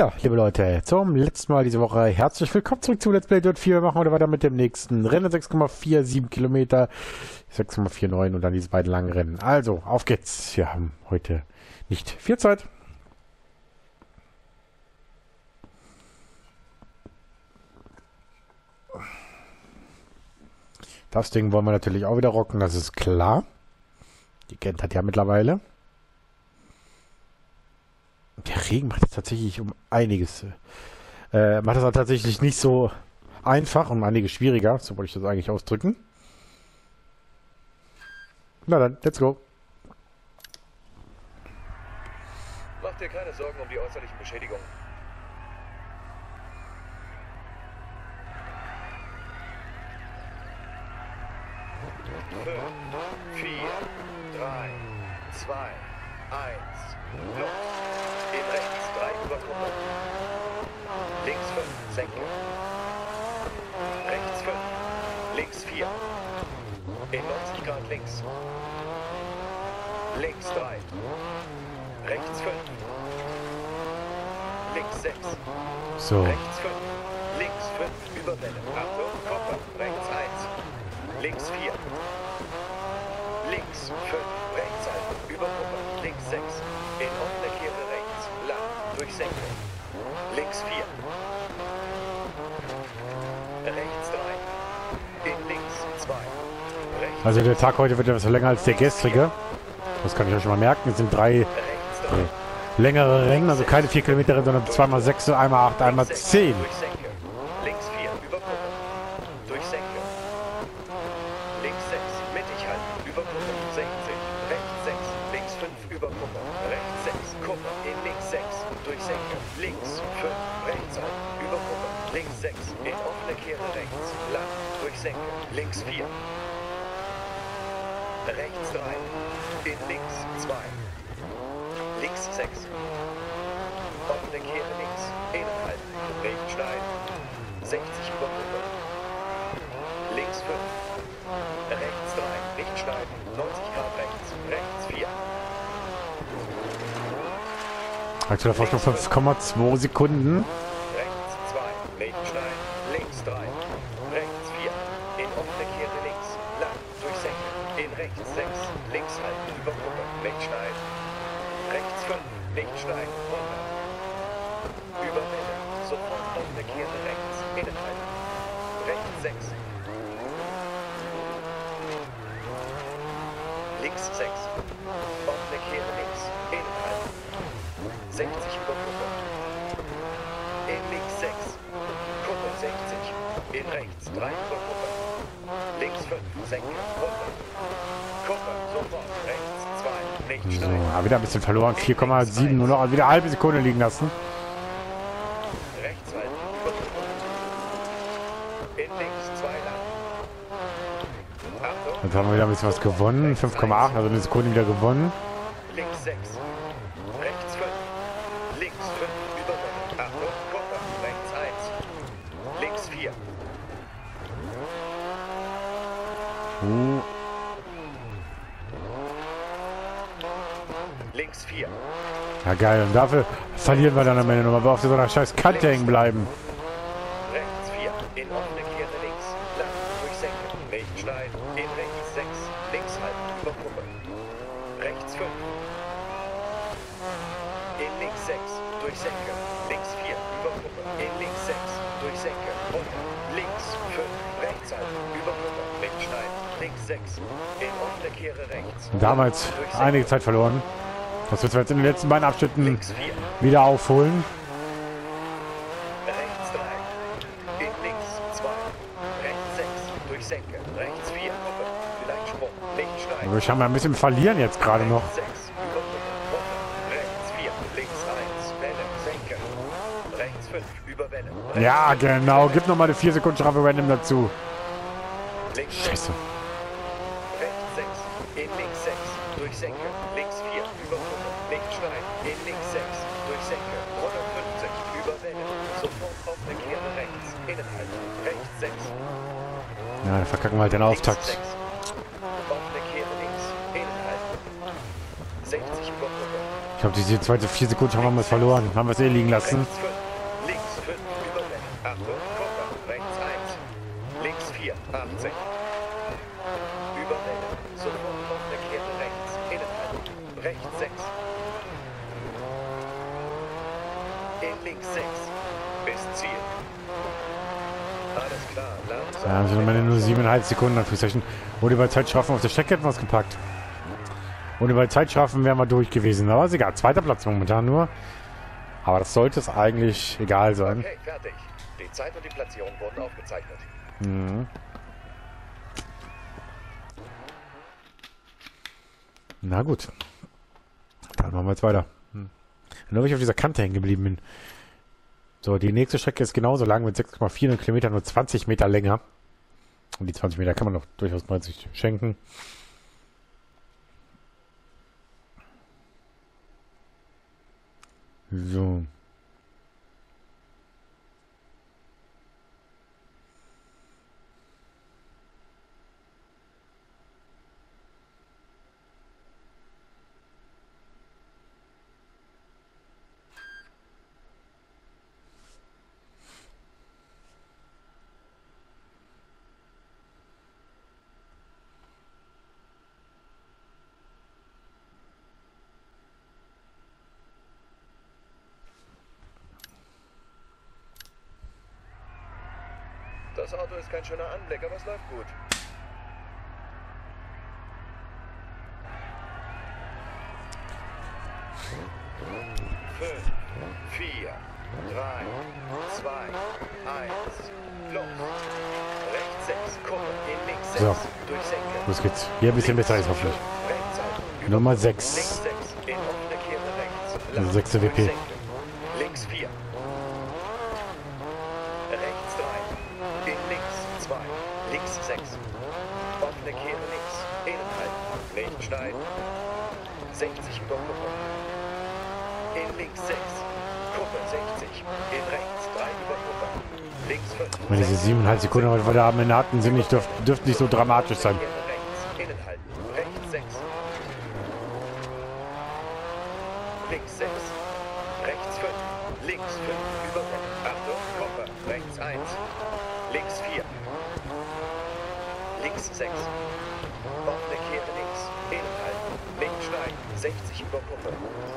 Ja, liebe Leute, zum letzten Mal diese Woche herzlich willkommen zurück zu Let's Play Dirt 4. Wir machen heute weiter mit dem nächsten Rennen, 6,47 Kilometer, 6,49 und dann diese beiden langen Rennen. Also, auf geht's. Wir haben heute nicht viel Zeit. Das Ding wollen wir natürlich auch wieder rocken, das ist klar. Die Gent hat ja mittlerweile. Der Regen macht jetzt tatsächlich um einiges. Macht das halt tatsächlich nicht so einfach und einiges schwieriger. So wollte ich das eigentlich ausdrücken. Na dann, let's go. Mach dir keine Sorgen um die äußerlichen Beschädigungen. Fünf, 4, 3, 2, 1, Luft. In rechts 3 über Gruppe. Links 5, senke. Rechts 5, links 4. In 90 Grad links. Links 3. Rechts 5. Links 6. So. Rechts 5. Links 5 über Welle. Achtung, Kopper. Rechts 1. Links 4. Links 5. Rechts halten. Über Gruppe. Links 6. In offene Kehre rechts. Lang. Durch Senke. Links 4. Rechts 3. In links 2. Rechts Also der Tag heute wird etwas länger als der gestrige. Das kann ich euch schon mal merken. Es sind 3 längere Rennen, also keine 4 Kilometer, sondern 2x6, einmal 8, einmal 10. Durch Senke. Links 4 über Gruppe. Durch Senke. Links 6. Mittig halten. Über Gruppe. 60. Rechts 6. Links 5 über Gruppe. Rechts 6. Gruppe. In links 6. Durch Senke. Links 5. Rechts halten. Über Gruppe. Links 6. In offene Kehre rechts. Lang. Durch Senke. Links 4. Rechts 3. In links 2. Links 6. Offene Kehre links. Innen halten. Rechts schneiden. 60 über Gruppe. Links 5. Rechts 3. Nicht schneiden. 90 Grad rechts. Rechts 4. Aktueller Vorsprung 5,2 Sekunden. Rechts 2. Nicht schneiden. Links 3. Rechts 4. In offene Kehre links. Lang. Durch Senke. In rechts 6. Links halten. Über Gruppe. Nicht schneiden. Rechts 5. Nicht schneiden. 100. Über Welle. Sofort offene Kehre rechts. Innen halten. Rechts 6. Links 6. Offene Kehre links. Innen halten. 60 über Gruppe. In links 6. Gruppe 60. In rechts 3 über Gruppe. Links 5. Senke. 100. Gruppe. Sofort. Rechts 2. Nicht So, schneiden. wieder ein bisschen verloren. 4,7 nur noch. Wieder eine halbe Sekunde liegen lassen. Rechts halten. Über Gruppe. In links 2 lang. Achtung. Jetzt haben wir wieder ein bisschen was gewonnen. 5,8, also eine Sekunde wieder gewonnen. Links 6. Rechts 5. Links 5 über Welle. Achtung. Gruppe. Rechts 1. Links 4. Links 4. Ja geil, und dafür verlieren wir dann am Ende nochmal, weil wir auf so einer scheiß Kante hängen bleiben. Rechts 4. In offene Kehre links. Lang. Durch Senke. Nicht schneiden. In rechts 6. Links halten. Über Gruppe. Rechts 5. In links 6. Durch Senke. Links 4. Über Gruppe. In links 6. Durch Senke. Runter. Links 5. Rechts halten. Über Gruppe. Nicht schneiden. Links 6. In offene Kehre rechts. Damals einige Zeit verloren. Das wird wir jetzt in den letzten beiden Abschnitten Links 4. wieder aufholen. Rechts 3. In links 2. Rechts 6. Durch Senke. Rechts 4. Gruppe. Vielleicht Sprung. Nicht schneiden. Wir haben ja ein bisschen verlieren jetzt gerade noch. Rechts 6. Über Gruppe. Runter. Rechts 4. Links 1. Welle. Senke. Rechts 5. Über Welle. Rechts Ja, 5. genau. Gib nochmal eine 4 Sekunden Strafe random dazu. Links 6. Scheiße. Rechts 6. In links 6. Durch Senke. Links 4. Über Gruppe. Nicht schneiden. In links 6. Durch Senke. 150. Über Welle. Sofort offene Kehre rechts. Innen halten. Rechts 6. Ja, dann verkacken wir halt den Links Auftakt. 6. Offene Kehre links. Innen halten. 60 über Gruppe. Ich glaube, diese zweite 4 Sekunden haben wir mal verloren. Haben wir es eh liegen lassen. Rechts 5. 4, 80. Über Welle. Sofort offene Kehre rechts. Innenhalten. Rechts 6. In links 6. Bis Ziel. Alles klar, langsam. Ja, sind am Ende nur 7,5 Sekunden Anführungszeichen. Ohne bei Zeitstrafen auf der Strecke hätten wir es gepackt. Ohne bei Zeitstrafen wären wir durch gewesen. Aber ist egal. Zweiter Platz momentan nur. Aber das sollte es eigentlich egal sein. Okay, fertig. Die Zeit und die Platzierung wurden aufgezeichnet. Mhm. Na gut. Dann machen wir jetzt weiter. Nur weil ich auf dieser Kante hängen geblieben bin. So, die nächste Strecke ist genauso lang mit 6,4 Kilometer, nur 20 Meter länger. Und die 20 Meter kann man noch durchaus 90 schenken. So. Das Auto ist kein schöner Anblick, aber es läuft gut. Fünf, 4, 3, 2, 1, los. Rechts 6, Kurve, in links 6, So. durch Senke. Los geht's. Hier ein bisschen besser ist hoffentlich. Rechts halten, Nummer links 6. 6, in offene Kehre rechts. Also 6. durch WP. Senke. Links 4. Rechts 3. In links 2. Links 6. Offene Kehre links. Innenhalten. Nicht schneiden. 60 über Kuppe. In links 6. Kuppe 60. In rechts 3 über Kuppe. Links 5. Ich meine, diese 7,5 Sekunden, die wir da am Ende hatten, sind nicht, dürften nicht so dramatisch sein. Rechts. Innenhalten. Rechts 6. Links 6. Rechts 5. Links 5. Über Kuppe. Achtung, Kuppe. Rechts 1. Links 4. Links 6. Offene Kehre links. Innenhalten. Nicht schneiden. 60 über Kuppe.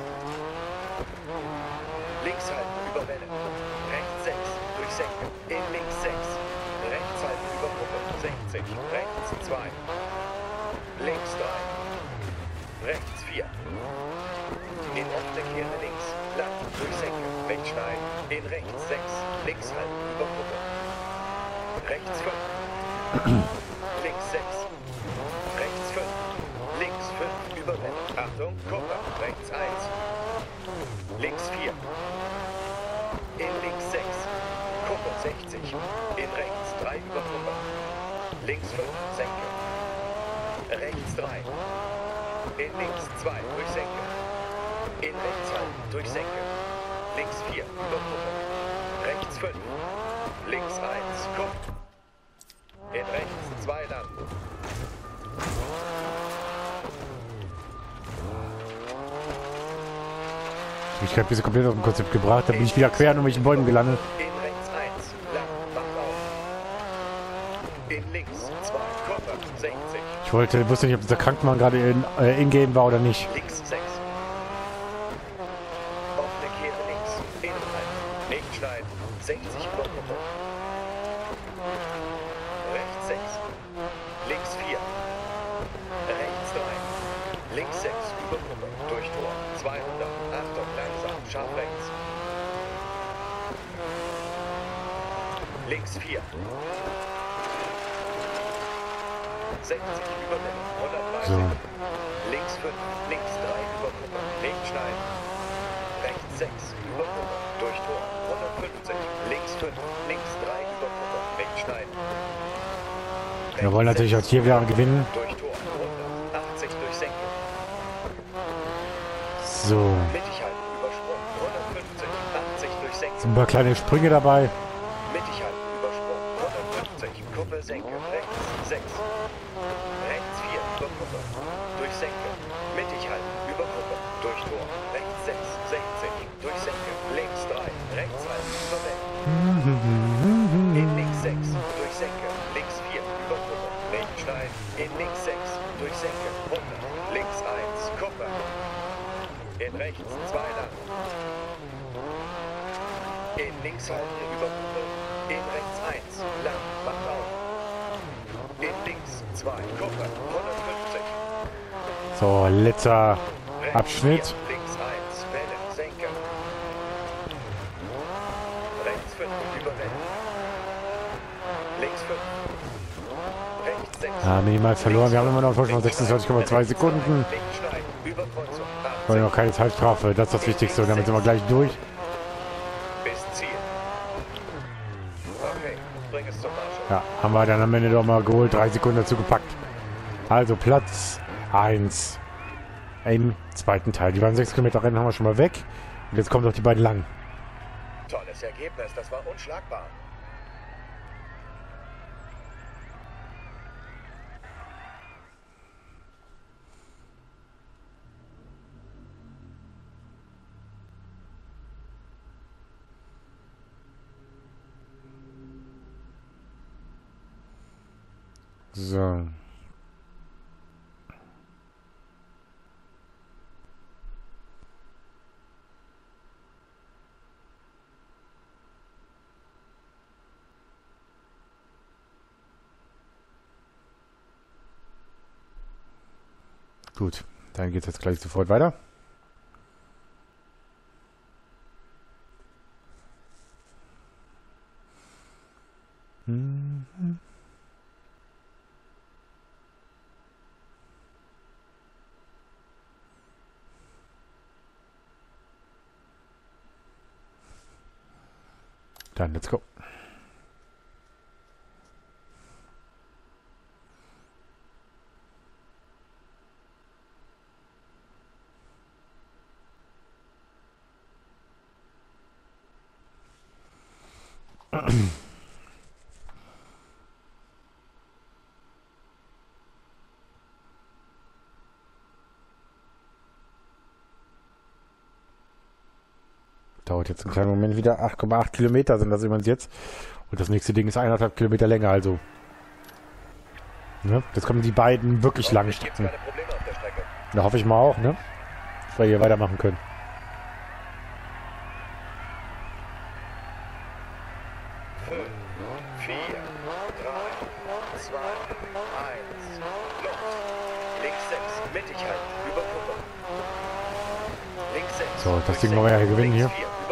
Links halten über Welle. Rechts 6. Durch Senke. In links 6. Rechts halten über Kuppe. 60. Rechts 2. Links 3. Rechts 4. In offene Kehre links. Lang. Durch Senke. Nicht schneiden. In rechts 6. Links halten über Kuppe. Rechts 5. Links 6. Rechts 5. Links 5 über Welle. Achtung, Kuppe. Rechts 1. Links 4. In links 6. Kuppe 60. In rechts 3 über Kuppe. Links 5. Senke. Rechts 3. In links 2 durch Senke. In rechts halten durch Senke. Links 4 über Kuppe. Rechts 5. Links 1. Kuppe. In rechts 2 lang. Ich habe diese komplett aus dem Konzept gebracht. Da bin ich wieder quer an irgendwelchen Bäumen gelandet. In rechts 1. Lang. Macht auf. In links 2. Kuppe. 60. Ich wusste nicht, ob dieser Krankenmann gerade in-game war oder nicht. Links 6. Offene Kehre links. Innenhalten. Nicht schneiden. 60 über Kuppe. Rechts 6. Links 4. Rechts 3. Links 6 über Kuppe. Durch Tor. 200. Achtung, langsam. Scharf rechts. Links 4. 60 über Welle. 130. So. Links 5. Links 3 über Kuppe. Nicht schneiden. Rechts 6 über Kuppe. Durch Tor. 150. Links 5. Links 3 über Kuppe. Nicht schneiden. Wir wollen natürlich auch hier wieder gewinnen. Durch Tor. 180 durch Senke. So. Mittig halten. Übersprung. 150. 80 durch Senke. Sind ein paar kleine Sprünge dabei. Mittig halten. Übersprung. 150. Kuppe Senke. Rechts 6. Rechts 4 über Kuppe. Durch Senke. Mittig halten. Über Kuppe. Durch Tor. Rechts 6. 60. Durch Senke. Links 3. Rechts halten. Über Welle. In links 6. Durch Senke. Links 4. schneiden, in links 6, durchsenken, 100, links 1, Kuppe, in rechts 2 lang, in links halten, über Kuppe, in rechts 1, lang, macht auf, in links 2, Kuppe, 150. So, letzter Rechts Abschnitt. 4, links 1, Welle, senken. Rechts 5, über Welle. Links 5. Rechts 6. Minimal verloren. Wir haben immer noch Vorsprung von 26,2 Sekunden. Links schneiden, über Kreuzung. Wollen noch keine Zeitstrafe. Das ist das Wichtigste. Und damit sind wir gleich durch. Bis Ziel. Okay, bring es zum Marsch. Ja, haben wir dann am Ende doch mal geholt. 3 Sekunden dazu gepackt. Also Platz 1 im zweiten Teil. Die beiden 6 Kilometer Rennen haben wir schon mal weg. Und jetzt kommen doch die beiden langen. Tolles Ergebnis, das war unschlagbar. So. Gut, dann geht es jetzt gleich sofort weiter. Dann let's go. Dauert jetzt einen kleinen Moment wieder. 8,8 Kilometer sind das übrigens jetzt. Und das nächste Ding ist 1,5 Kilometer länger, also. Ne? Jetzt kommen die beiden wirklich langen Strecken. Da hoffe ich mal auch, ne? Dass wir hier weitermachen können. So, das Ding wollen wir ja hier gewinnen hier.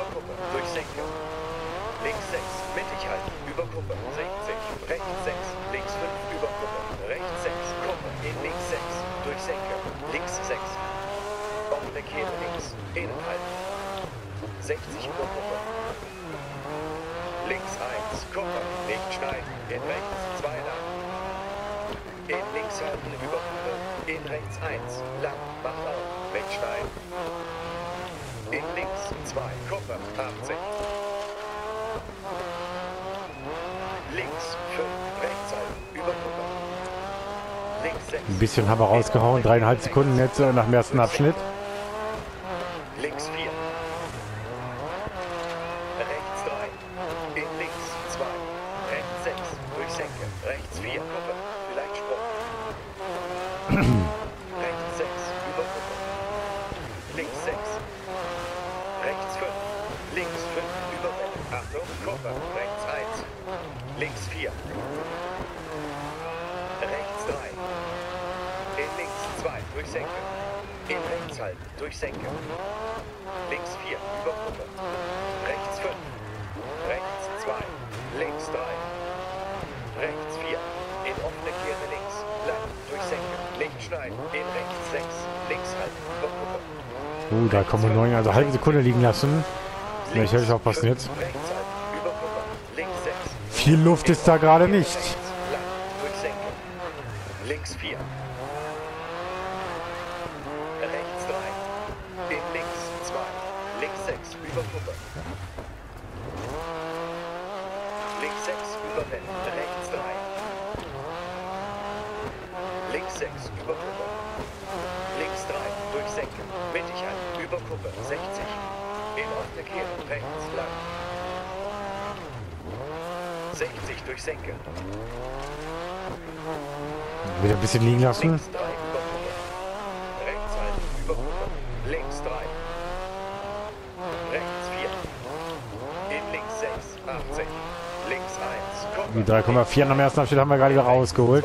Links 6, mittig halten, über Kuppe, 60, rechts 6, links 5, über Kuppe, rechts 6, Kuppe, in links 6, durchsenken, links 6, offene Kehre links, innen halten, 60 über Kuppe, links 1, Kuppe, nicht schneiden, in rechts 2 lang, in links halten, über Kuppe, in rechts 1, lang, macht auf, wegschneiden, in links 2, Kuppe, 80. Links 5, rechts halten, über Kuppe. Links 6. Ein bisschen haben wir rausgehauen. 3,5 Sekunden jetzt nach dem ersten Abschnitt. Links 4. Rechts 3. In links 2. Rechts 6. Durchsenken. Rechts 4. Kuppe. Vielleicht Sprung. Rechts 6. Über Kuppe. Links 6. Rechts 5. Links 5. Über Welle. Achtung. Kuppe. Rechts 1. Links 4. Rechts 3. In links 2. Durchsenken. In rechts halten. Durchsenken. Links 4. Über Kuppe. Rechts 5. Rechts 2. Links 3. Rechts 4. In offene Kehre links. Lang. Durchsenken. Nicht schneiden. In rechts 6. Links halten. Über Kuppe. Da kommen wir 9, also halbe Sekunde liegen lassen. Ich hätte auch passen jetzt. Rechts halten. Über Kuppe. Links 6. Viel Luft ist da gerade nicht. Lang, durchsenken. Links 4. Rechts 3. In links 2. Links 6. Über Kuppe. Links 6. Über Welle. Rechts 3. Links 6. Über Kuppe. Links 3. Durchsenken. Mittig halten. Über Kuppe. 60. In offene Kehre. Rechts lang. 60 durchsenken. Wieder ein bisschen liegen lassen. Links 3 über Kuppe. Rechts halten über Kuppe. Links 3. Rechts 4. In links 6. 80. Links 1. Die Kuppe. 3,4 am ersten Abschnitt haben wir gerade wieder rausgeholt.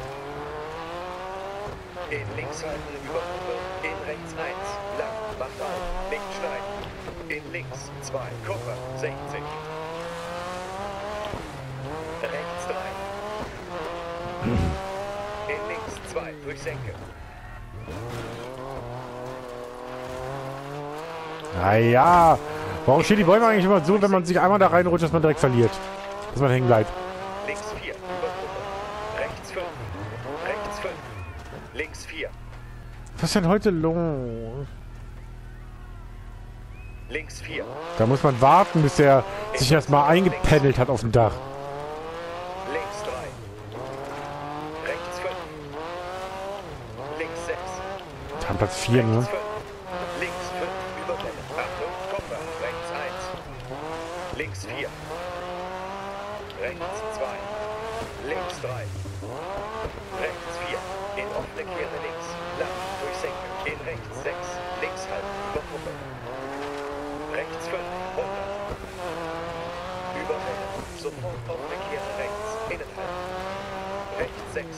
In links halten über Kuppe. In rechts 1. Lang. Macht auf. Nicht schneiden. In links 2. Kuppe. 60. Rechts 3. In links 2. Durch Senke. Naja. Warum stehen die Bäume eigentlich immer so, wenn man sich einmal da reinrutscht, dass man direkt verliert? Dass man hängen bleibt. Links 4. Über Kuppe. Rechts 5. Rechts 5. Links 4. Was ist denn heute los? Links 4. Da muss man warten, bis er sich erstmal eingependelt hat auf dem Dach. Links 3. Rechts 5. Links 6. Am Platz 4, ne? Rechts 5. Links 5. Überwelle. Achtung, Kupfer. Rechts 1. Links 4. Rechts 2. Links 3. Rechts 4. In offene Kehre links. Lang. Durch Senke. In rechts 6. Links halten. Über Kuppe. Rechts 5. 100. Überwelle. Sofort offene Kehre rechts. Innen halten. Rechts 6.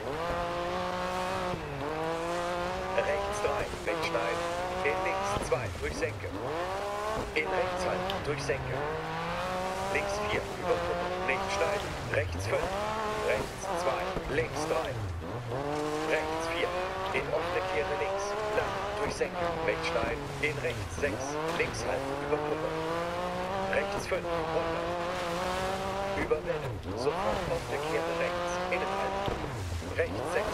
Rechts 3. Nicht schneiden. In links 2. Durch Senke. In rechts halten. Durch Senke. Links 4. Über Kuppe. Nicht schneiden. Rechts 5. Rechts 2. Links 3. Rechts 4. In offene Kehre links. Lang. Durch Senke. Nicht schneiden. In rechts 6. Links halten. Über Kuppe. Rechts 5. 100. Überwelle. Sofort offene Kehre rechts. Innen halten. Rechts 6.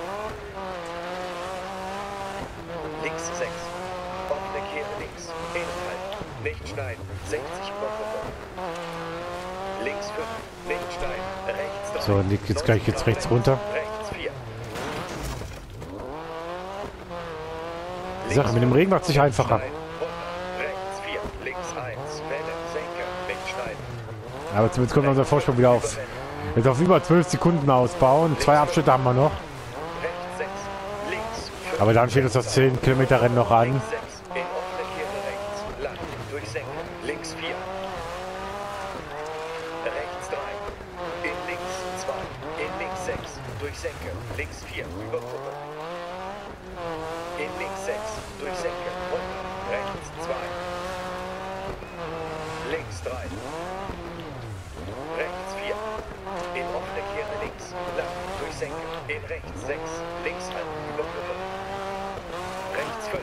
Links 6. Offene Kehre links. Innen halten. Nicht schneiden. 60 über Kuppe. Links 5. Nicht schneiden. Rechts 3. So, jetzt gleich geht's rechts runter. Rechts 4. Die Sache mit dem Regen macht sich einfacher. Rechts 4. Links 1. Welle. Senke. Nicht schneiden. Aber zumindest kommt unser Vorsprung wieder auf. Jetzt auf über 12 Sekunden ausbauen. 2 Abschnitte haben wir noch. Rechts 6. Links 5. Aber dann steht uns das 10 Kilometer Rennen noch an. 6. In offene Kehre rechts. Lang. Durch Senke. Links 4. Rechts 3. In links 2. In links 6. Durch Senke. Links 4. Über Kuppe. In links 6. Durch Senke. 100. Rechts 2. Links 3. Rechts 4. In offene Kehre links. Lang. Durch Senke. In rechts 6. Links halten. Über Kuppe. Rechts 5.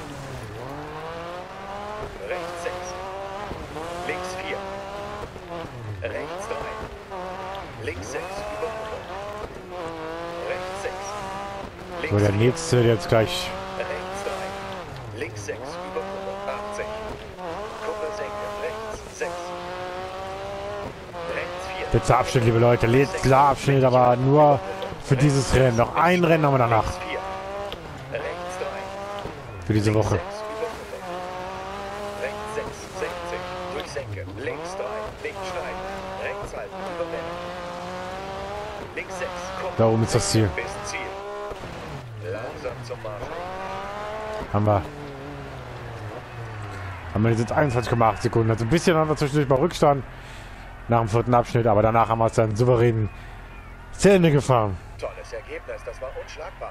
Rechts 6. Links 4. Rechts 3. Links 6. Über Kuppe. Rechts 6. So, Links der 4. nächste jetzt gleich. Rechts 3. Links 6. Über Kuppe. 80. Kuppe senken. Rechts 6. Rechts 4. Letzter Abschnitt, liebe Leute. Letzter Abschnitt, aber nur für dieses Rennen. Noch ein Rennen haben wir danach. Links 4. Rechts 3. Für diese Woche. 6 über Kuppe. Rechts 6. 60. Durch Senke. Links 3. Nicht schneiden. Rechts halten. Über Welle. Links 6. Kuppe. Da oben ist das Ziel. Bis Ziel. Langsam zum Marsch. Haben wir. Haben wir jetzt 21,8 Sekunden. Also ein bisschen haben wir zwischendurch mal Rückstand nach dem 4. Abschnitt, aber danach haben wir es dann souverän zu Ende gefahren. Tolles Ergebnis. Das war unschlagbar.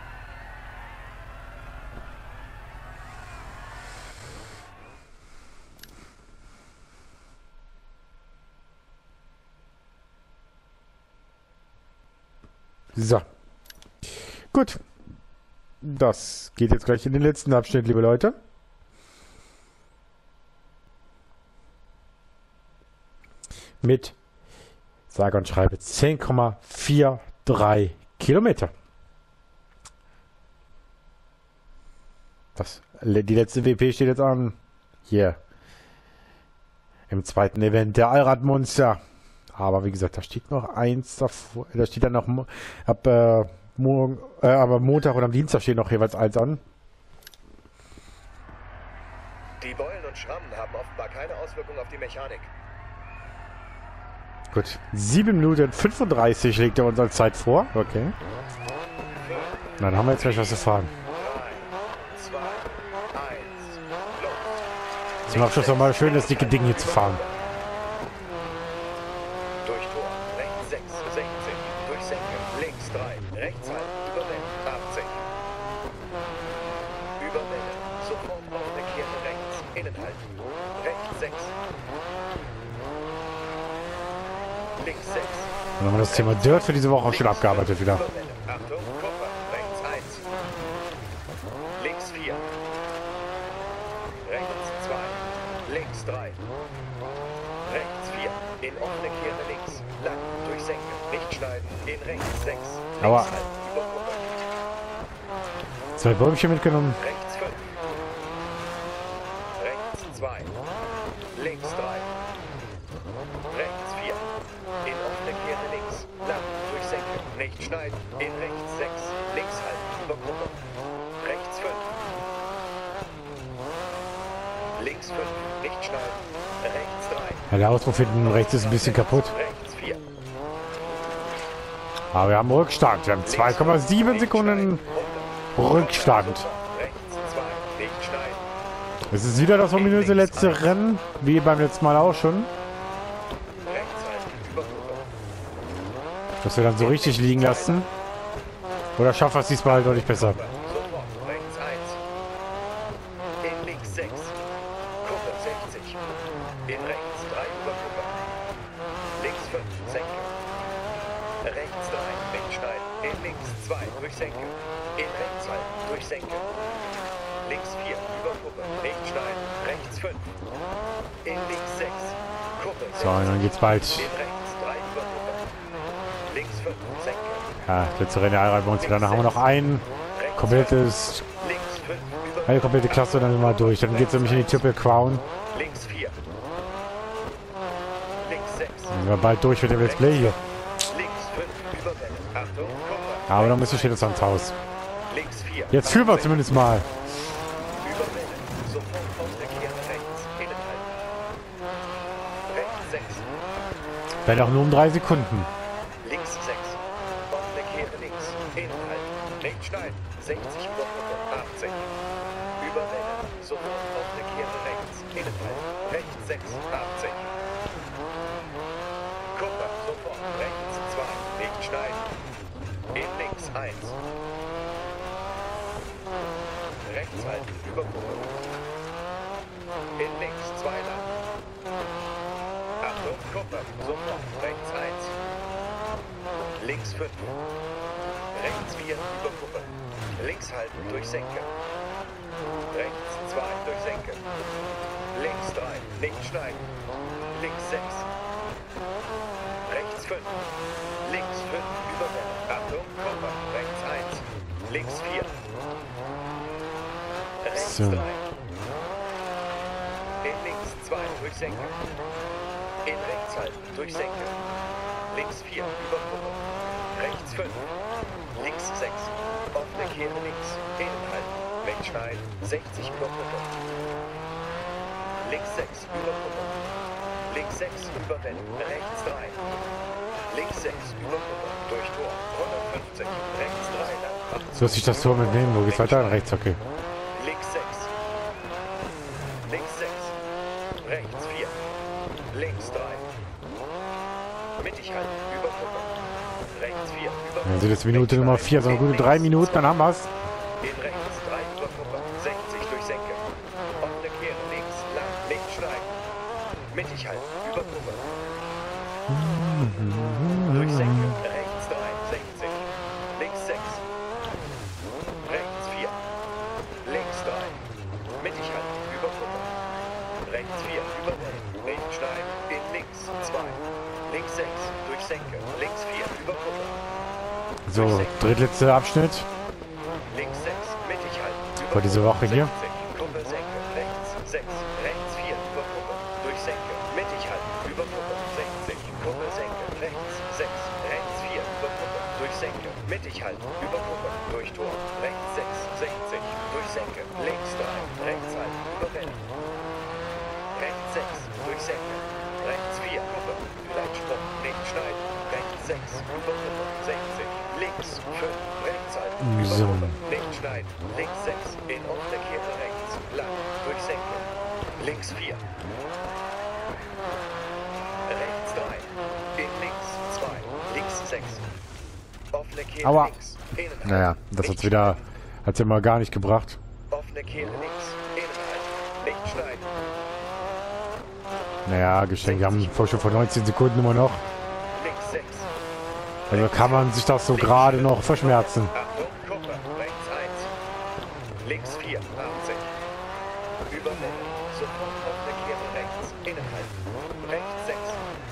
So. Gut. Das geht jetzt gleich in den letzten Abschnitt, liebe Leute. Mit, sage und schreibe, 10,43 Kilometer. Die letzte WP steht jetzt an. Hier. Im zweiten Event der Allradmonster. Aber wie gesagt, da steht noch eins davor. Da steht dann noch aber Montag oder am Dienstag steht noch jeweils eins an. Die Beulen und Schrammen haben offenbar keine Auswirkung auf die Mechanik. Gut. 7 Minuten 35 legt er uns als Zeit vor. Okay. Dann haben wir jetzt gleich was zu fahren. 3, 2, 1, los. Zum Abschluss nochmal schön das dicke Ding hier zu fahren. Durch Tor, rechts 6, 60, durch Senke, links 3, rechts halten, über Welle, 80. Über Welle, sofort auf der Kehre rechts, innen halten, rechts 6. Links 6. Dann haben wir das Thema Dirt für diese Woche auch schon abgearbeitet wieder. Über Welle, Achtung, Kupfer, rechts 1. Links 4. Rechts 2. Links 3. Rechts 4. In offene Kehre links. Lang. Durch Senke. Nicht schneiden. In rechts 6. Aua. Links halten. Über Kuppe. 2 Bäumchen mitgenommen. Rechts 5. Rechts 2. Links 3. Rechts 4. In offene Kehre links. Lang. Durch Senke. Nicht schneiden. In rechts 6. Links halten. Über Kuppe. Rechts 5. Links 5. Nicht schneiden. Rechts 3. Ja, der Auspuff hinten rechts ist ein bisschen kaputt. Rechts 4. Aber wir haben Rückstand. Wir haben 2,7 Sekunden Rückstand. Rechts 2. Nicht schneiden. Es ist wieder das ominöse letzte Rennen, wie beim letzten Mal auch schon. Rechts halten. Über Kuppe. Dass wir dann so richtig liegen lassen. Oder schaffen wir es diesmal halt deutlich besser. Sofort. Rechts 1. In links 6. Kuppe 60. In rechts 3 über Kuppe. Links 5. Senke. Rechts 3. Nicht schneiden. In links 2. Durch Senke. In rechts halten. Durch Senke. Links 4. Über Kuppe. Nicht schneiden. Rechts 5. In links 6. Kuppe 60. So, und dann geht's bald. In rechts 3 über Kuppe. Links 5. Senke. Ja, letzte Rennen bei uns. Dann haben wir noch ein komplettes, Links 5 über eine komplette Klasse, dann sind wir durch. Dann geht's nämlich in die Triple Crown. Links 4. Links 6. Dann sind wir bald durch mit dem Let's Play hier. Links 5 über Welle. Achtung, Kupfer. Aber dann müssen wir jetzt ans Haus. Links 4. Jetzt führen wir zumindest mal. Über Welle. Sofort auf der Kehre rechts. Innen halten. Rechts 6. Wenn auch nur um 3 Sekunden. Links 6. Auf der Kehre links. Innen halten. Nicht schneiden. 60 über Kuppe. 80. Über Welle. Sofort auf der Kehre rechts. Innen halten. Rechts 6. 80. Kupfer. Sofort. Rechts 2. Nicht schneiden. In links 1. Rechts halten. Über Kuppe. In links 2 lang. Achtung, Kupfer. Sofort. Rechts 1. Links 5. Rechts 4 über Kuppe. Links halten durch Senke. Rechts 2 durch Senke. Links 3. Nicht schneiden. Links 6. Rechts 5. Links 5 über Welle. Achtung, Kupfer. Rechts 1. Links 4. Rechts So. 3. In links 2 durch Senke. In rechts halten durch Senke. Links 4 über Kuppe. Rechts 5. Links 6. Offene Kehre links. Innen halten. Wegschneiden. 60 über Kuppe. Links 6 über Kuppe. Links 6 über Welle. Rechts 3. Links 6 über Kuppe. Durch Tor. 150. Rechts 3 lang. So muss ich das Tor mitnehmen. Wo geht's weiter? Rechts, okay. Links 6. Links 6. Rechts 4. Links 3. Mittig halten. Über Kuppe. Rechts 4. Über Kuppe. Dann sind jetzt Minute Nummer 4. So eine gute 3 Minuten, dann haben wir's. In rechts 3 über Kuppe. 60 durch Senke. Offene Kehre links. Lang. Nicht schneiden. Mittig halten. Über Kuppe. Durch Senke. Rechts 3. 60. Links 6. Rechts 4. Links 3. Mittig halten. Über Kuppe. Rechts 4. Über Welle. Nicht schneiden. In links 2. Links 6. Durch Senke. Links 4. Über Kuppe. So, drittletzter Abschnitt Links 6. Mittig halten. Über vor dieser Woche hier. 60. Kuppe Senke. Rechts 6. Rechts 4. Über Kuppe. Durch Senke. Mittig halten. Über Kuppe. 60. Kuppe Senke. Rechts 6. Rechts 4. Über Kuppe. Durch Senke. Mittig halten. Über Kuppe. Durch Tor. Rechts 6. 60. Durch Senke. Links 3. Rechts halten. Über Welle. Rechts 6. Durch Senke. rechts 4, Kuppe, vielleicht Sprung, nicht schneiden, rechts 6, über Kuppe, 60, links 5, rechts halten, über So. Kuppe, nicht schneiden, links 6, in offene Kehre rechts, lang, durch Senke, links 4, rechts 3, in links 2, links 6, offene Kehre Aua. links, innen halten, Naja, das nicht hat's wieder, hat's ja mal gar nicht gebracht. offene Kehre links, innen halten, nicht schneiden, Naja, geschenkt, wir haben einen Vorsprung von 19 Sekunden immer noch. links 6, Also kann man sich das so gerade noch verschmerzen. Achtung, Kuppe, rechts 1, links 4, 80, Überwelle, sofort offene Kehre rechts, innen halten, rechts 6,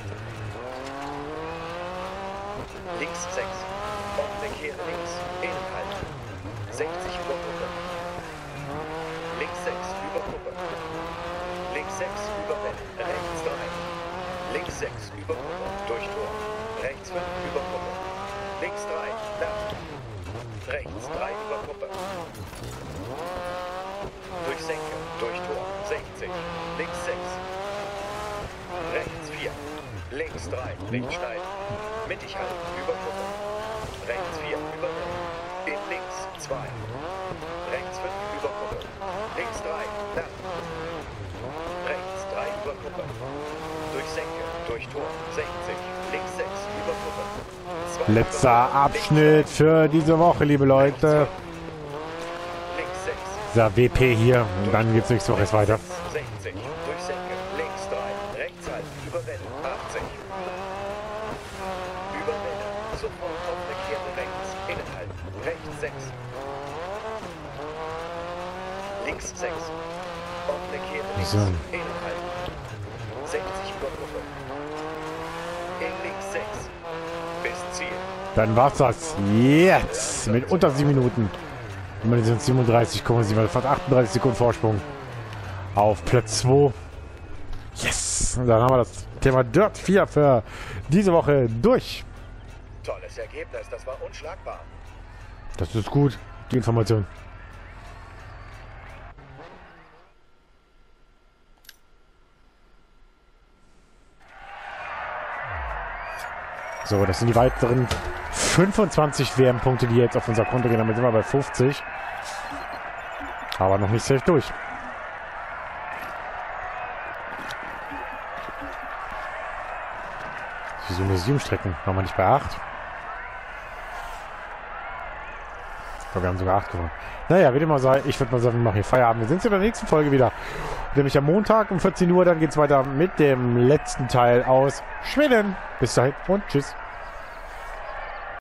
links 6, offene Kehre links, innen halten, 60 über Kuppe, links 6, über Kuppe, links 6, Überwelle, rechts 3, links 6, über Kuppe, durch Tor, rechts 5, über Kuppe, links 3, nach, rechts 3, über Kuppe, durch Senke, durch Tor, 60, links 6, rechts 4, links 3, nicht schneiden, mittig halten, über Kuppe, rechts 4, über Kuppe, in links 2, rechts 5, über Kuppe, links 3, nach, rechts 3, über Kuppe, durch Senke, durch Tor, 60, links 6, über Kuppe, 2, Letzter Abschnitt für diese Woche, liebe Leute. links 6, Der WP hier und dann geht's nächste Woche erst weiter. 60, durch Senke, links 3, rechts halten, über Welle, 80. Über Welle, sofort offene Kehre rechts, innen halten, rechts 6. Links 6, offene Kehre links, So. innen halten, 60 über Gruppe. In links 6, bis Ziel. Dann war's das jetzt mit unter 7 Minuten. Immerhin sind es 37,7, also fast 38 Sekunden Vorsprung auf Platz 2. Yes! Und dann haben wir das Thema Dirt 4 für diese Woche durch. Tolles Ergebnis, das war unschlagbar. Das ist gut, die Information. So, das sind die weiteren 25 WM-Punkte, die jetzt auf unser Konto gehen. Damit sind wir bei 50. Aber noch nicht safe durch. Wieso nur 7 Strecken? Waren wir nicht bei 8? Ich glaube, wir haben sogar 8 gewonnen. Naja, ich würde mal sagen, wir machen hier Feierabend. Wir sind in der nächsten Folge wieder. Nämlich am Montag um 14 Uhr. Dann geht es weiter mit dem letzten Teil aus Schweden. Bis dahin und tschüss.